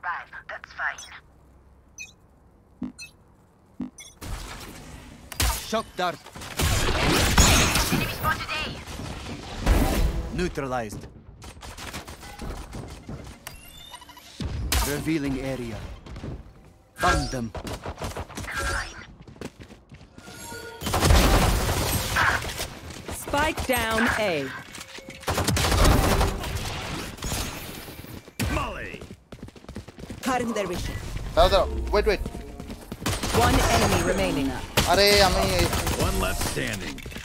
arrive. That's fine. Shock dart. Enemy spotted A. Neutralized. Revealing area. Found them. Spike down A. Molly. Cutting their vision. Wait. One enemy remaining. अरे हमें One left standing.